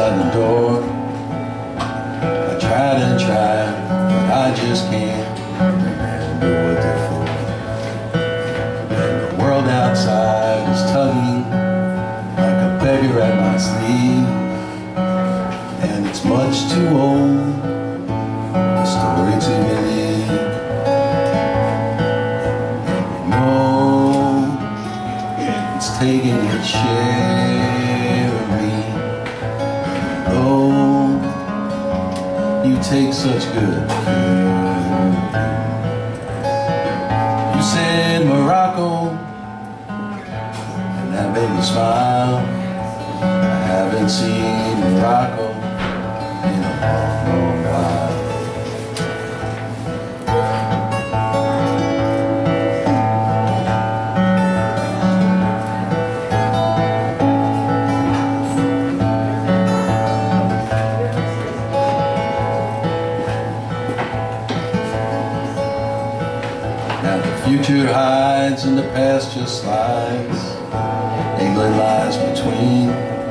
outside the door. I tried and tried, but I just can't remember what they're for. And the world outside is tugging like a beggar at my sleeve, and it's much too old a story to believe. It's taking its share of me. Oh, you take such good care. You said Morocco, and that made me smile. I haven't seen Morocco in a long, long while. Now the future hides and the past just slides. England lies between,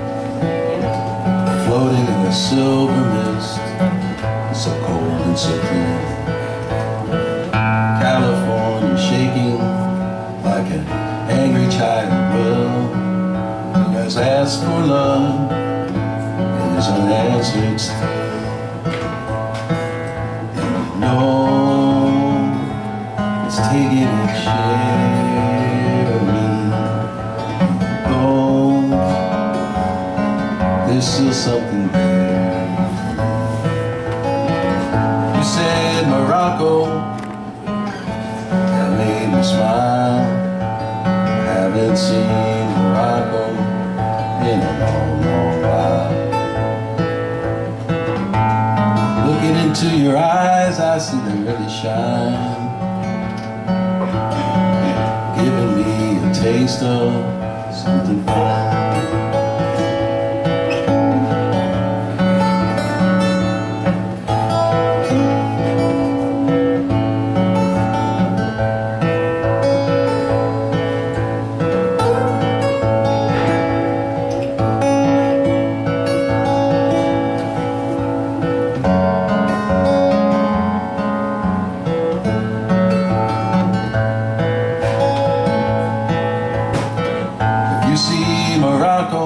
floating in the silver mist, so cold and so clean. California shaking like an angry child will, who has asked for love and is unanswered still. And you know it's taking its share of me. Oh, there's still something there. You said Morocco, that made me smile. I haven't seen Morocco in a long, long while. Looking into your eyes, I see them really shine, giving me a taste of something fine. You see Morocco,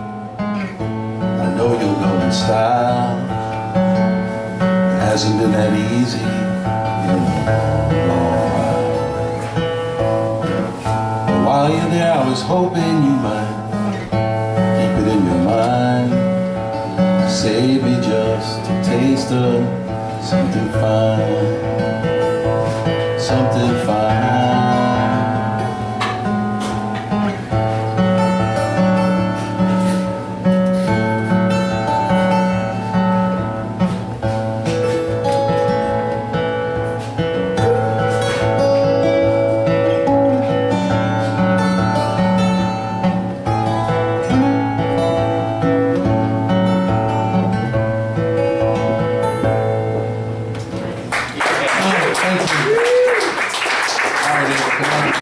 I know you'll go in style. It hasn't been that easy in a long while. But while you're there, I was hoping you might keep it in your mind, save me just a taste of something fine, something fine. Thank you.